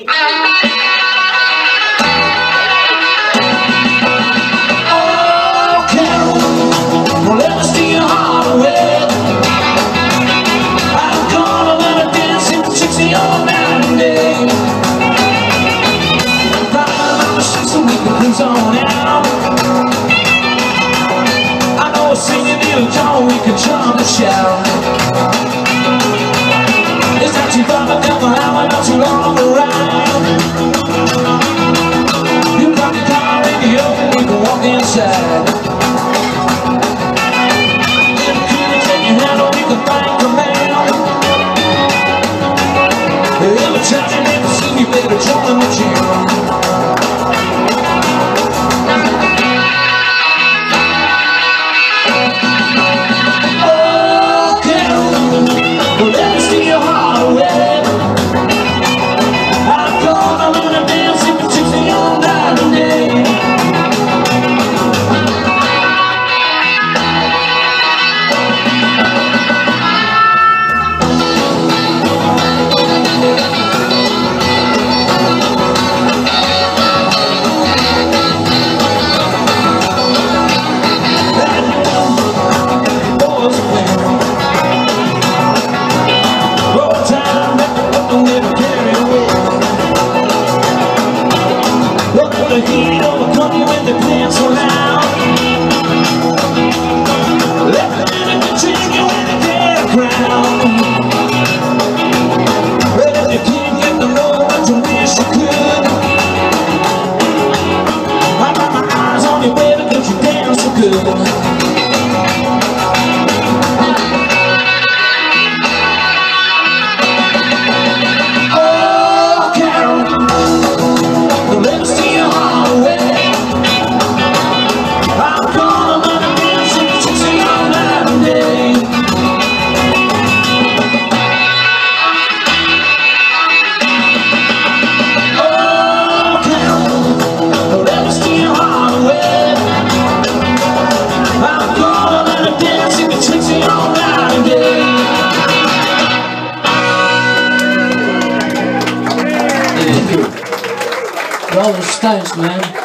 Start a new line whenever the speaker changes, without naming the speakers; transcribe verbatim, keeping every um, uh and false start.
Oh, Carol, well, let me steal your heart away. I'm gonna let her dance in sixty all night and day. Ride on the streets so we can cruise on out. I know a singing little John, we can jump and shout. It's not too far, but never hour, not too long around. You park your car in the open, we can walk inside. If you can take your hand, or we can find command. Every time you never see me, baby, join the jam. The heat overcome you when they play so loud. Let the minute drink you when they get a crown. But if you can't get the love that you wish you could, I got my eyes on you, baby, cause you dance so good.
Rolling Stones, man.